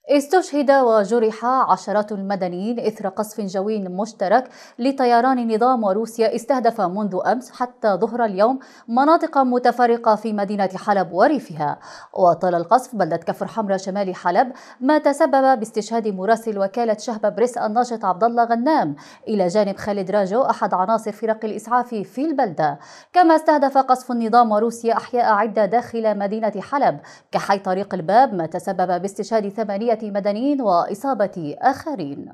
استشهد وجرح عشرات المدنيين إثر قصف جوي مشترك لطيران النظام وروسيا استهدف منذ أمس حتى ظهر اليوم مناطق متفرقة في مدينة حلب وريفها. وطال القصف بلدة كفر حمراء شمال حلب، ما تسبب باستشهاد مراسل وكالة شهب بريس الناشط عبد الله غنام، إلى جانب خالد راجو أحد عناصر فرق الإسعاف في البلدة. كما استهدف قصف النظام وروسيا أحياء عدة داخل مدينة حلب كحي طريق الباب، ما تسبب باستشهاد 8 مدنيين وإصابة آخرين.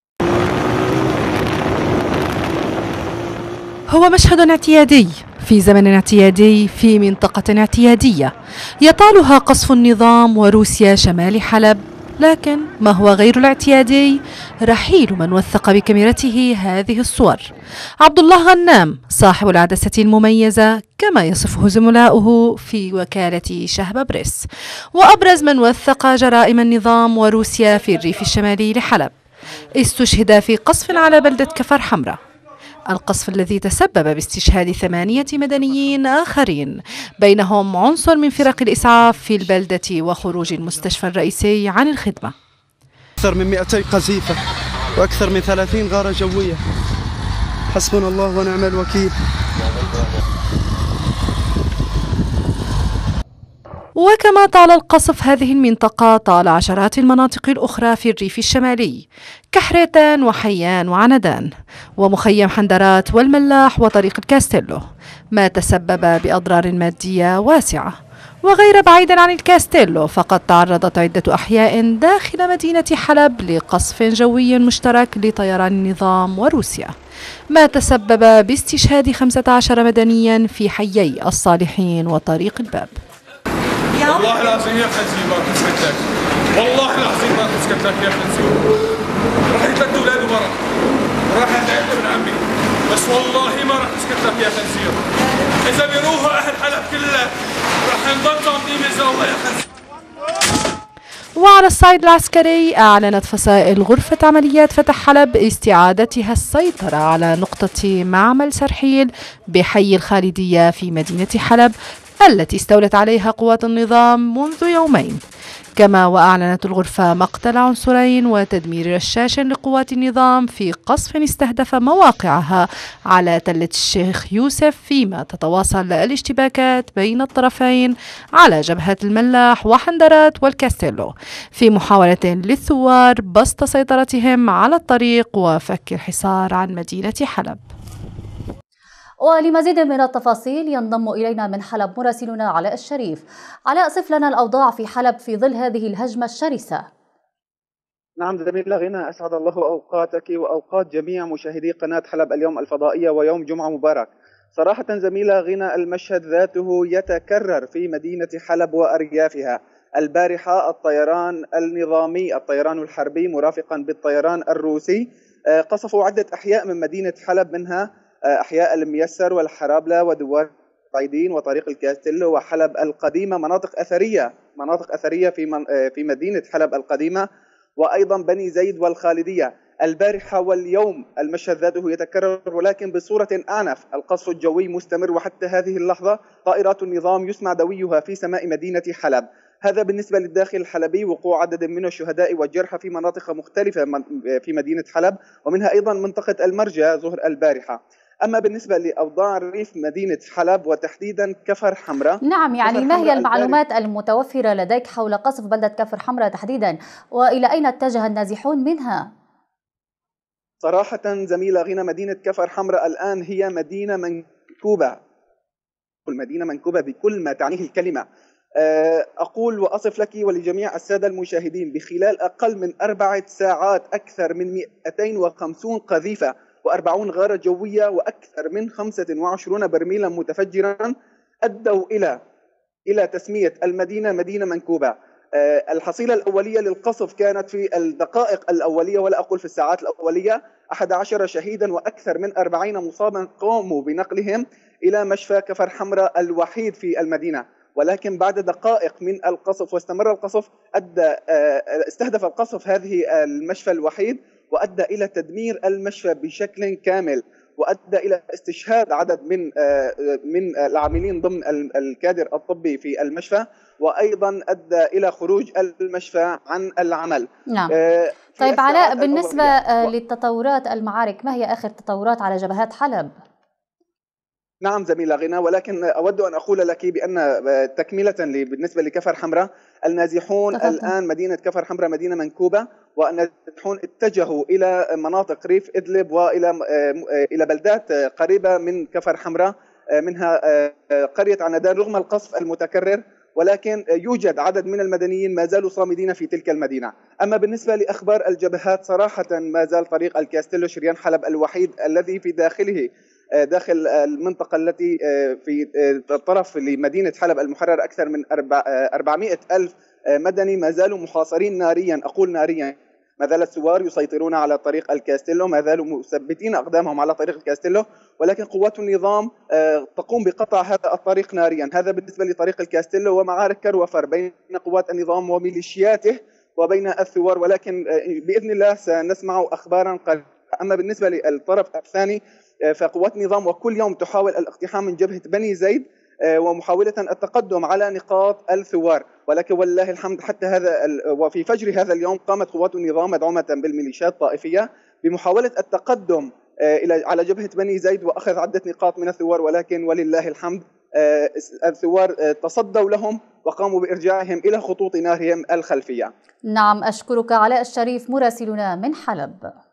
هو مشهد اعتيادي في زمن اعتيادي في منطقة اعتيادية يطالها قصف النظام وروسيا شمال حلب، لكن ما هو غير الاعتيادي رحيل من وثق بكاميرته هذه الصور. عبد الله غنام صاحب العدسة المميزة كما يصفه زملاؤه في وكالة شهب بريس، وأبرز من وثق جرائم النظام وروسيا في الريف الشمالي لحلب، استشهد في قصف على بلدة كفر حمراء. القصف الذي تسبب باستشهاد 8 مدنيين آخرين، بينهم عنصر من فرق الإسعاف في البلدة وخروج المستشفى الرئيسي عن الخدمة. أكثر من 200 قذيفة وأكثر من 30 غارة جوية. حسبنا الله ونعم الوكيل. وكما طال القصف هذه المنطقة، طال عشرات المناطق الأخرى في الريف الشمالي كحريتان وحيان وعندان ومخيم حندرات والملاح وطريق الكاستيلو، ما تسبب بأضرار مادية واسعة. وغير بعيدا عن الكاستيلو، فقد تعرضت عدة أحياء داخل مدينة حلب لقصف جوي مشترك لطيران النظام وروسيا، ما تسبب باستشهاد 15 مدنيا في حيي الصالحين وطريق الباب. والله العظيم يا خنزير ما تسكت لك، والله العظيم ما تسكت لك يا خنزير. راح 3 اولاد ورا، راح ابن عمي، بس والله ما راح تسكت لك يا خنزير. اذا بيروحوا اهل حلب كلها راح نضل صامدين بالزاويه يا خنزير. وعلى الصعيد العسكري، أعلنت فصائل غرفة عمليات فتح حلب استعادتها السيطرة على نقطة معمل سرحيل بحي الخالدية في مدينة حلب، التي استولت عليها قوات النظام منذ يومين. كما وأعلنت الغرفة مقتل عنصرين وتدمير رشاش لقوات النظام في قصف استهدف مواقعها على تلة الشيخ يوسف، فيما تتواصل الاشتباكات بين الطرفين على جبهة الملاح وحندرات والكاستيلو، في محاولة للثوار بسط سيطرتهم على الطريق وفك الحصار عن مدينة حلب. ولمزيد من التفاصيل ينضم إلينا من حلب مراسلنا علاء الشريف. علاء، صف لنا الأوضاع في حلب في ظل هذه الهجمة الشرسة. نعم زميلة غنى، أسعد الله أوقاتك وأوقات جميع مشاهدي قناة حلب اليوم الفضائية، ويوم جمعة مبارك. صراحة زميلة غنى، المشهد ذاته يتكرر في مدينة حلب وأريافها. البارحة الطيران النظامي، الطيران الحربي مرافقا بالطيران الروسي، قصفوا عدة أحياء من مدينة حلب، منها أحياء الميسر والحرابلة ودوار الصعيدين وطريق الكاستيلو وحلب القديمة، مناطق أثرية في مدينة حلب القديمة، وأيضا بني زيد والخالدية. البارحة واليوم المشهد ذاته يتكرر، ولكن بصورة أعنف. القصف الجوي مستمر، وحتى هذه اللحظة طائرات النظام يسمع دويها في سماء مدينة حلب. هذا بالنسبة للداخل الحلبي، وقوع عدد من الشهداء والجرحى في مناطق مختلفة في مدينة حلب، ومنها أيضا منطقة المرجى ظهر البارحة. أما بالنسبة لأوضاع الريف مدينة حلب وتحديدا كفر حمراء، نعم، يعني ما هي المعلومات المتوفرة لديك حول قصف بلدة كفر حمراء تحديدا، وإلى أين اتجه النازحون منها؟ صراحة زميلة غنى، مدينة كفر حمراء الآن هي مدينة منكوبة، المدينة منكوبة بكل ما تعنيه الكلمة. أقول وأصف لك ولجميع السادة المشاهدين، بخلال أقل من 4 ساعات أكثر من 250 قذيفة و40 غارة جوية وأكثر من 25 برميلا متفجرا أدوا إلى تسمية المدينة مدينة منكوبة. الحصيلة الأولية للقصف كانت في الدقائق الأولية، ولا أقول في الساعات الأولية، 11 شهيدا وأكثر من 40 مصابا قاموا بنقلهم إلى مشفى كفر حمراء الوحيد في المدينة. ولكن بعد دقائق من القصف، واستمر القصف، استهدف القصف هذه المشفى الوحيد، وأدى إلى تدمير المشفى بشكل كامل، وأدى إلى استشهاد عدد من العاملين ضمن الكادر الطبي في المشفى، وأيضا أدى إلى خروج المشفى عن العمل. نعم. طيب علاء، بالنسبة للتطورات المعارك، ما هي آخر تطورات على جبهات حلب؟ نعم زميلة غنى، ولكن أود أن أقول لك بأن تكملة بالنسبة لكفر حمراء، النازحون الآن مدينة كفر حمراء مدينة منكوبة، والنازحون اتجهوا إلى مناطق ريف إدلب وإلى بلدات قريبة من كفر حمراء، منها قرية عنادان، رغم القصف المتكرر، ولكن يوجد عدد من المدنيين ما زالوا صامدين في تلك المدينة. أما بالنسبة لأخبار الجبهات، صراحة ما زال طريق الكاستيلو شريان حلب الوحيد الذي في داخله داخل المنطقة التي في الطرف لمدينة حلب المحرر أكثر من 400 ألف مدني ما زالوا محاصرين ناريا، أقول ناريا. ما زال الثوار يسيطرون على طريق الكاستيلو، ما زالوا مثبتين أقدامهم على طريق الكاستيلو، ولكن قوات النظام تقوم بقطع هذا الطريق ناريا. هذا بالنسبة لطريق الكاستيلو، ومعارك كروفر بين قوات النظام وميليشياته وبين الثوار، ولكن بإذن الله سنسمع أخبارا قريبة. أما بالنسبة للطرف الثاني، فقوات النظام وكل يوم تحاول الاقتحام من جبهة بني زيد ومحاولة التقدم على نقاط الثوار، ولكن والله الحمد حتى وفي فجر هذا اليوم قامت قوات النظام مدعومة بالميليشيات الطائفية بمحاولة التقدم على جبهة بني زيد وأخذ عدة نقاط من الثوار، ولكن ولله الحمد الثوار تصدوا لهم وقاموا بإرجاعهم إلى خطوط نارهم الخلفية. نعم، أشكرك علاء الشريف مراسلنا من حلب.